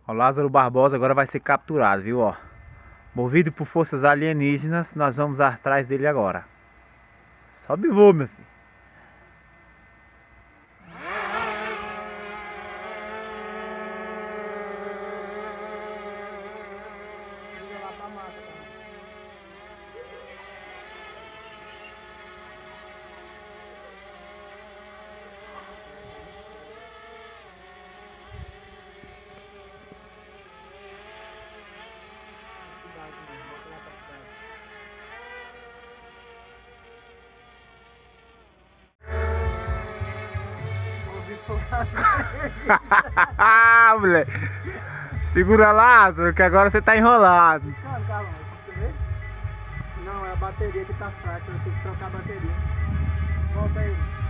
O Lázaro Barbosa agora vai ser capturado, viu, ó. Movido por forças alienígenas, nós vamos atrás dele agora. Sobe voo, meu filho. Moleque. Segura lá, que agora você tá enrolado. Calma, calma, você vê? Não, é a bateria que tá fraca, eu tenho que trocar a bateria. Volta aí.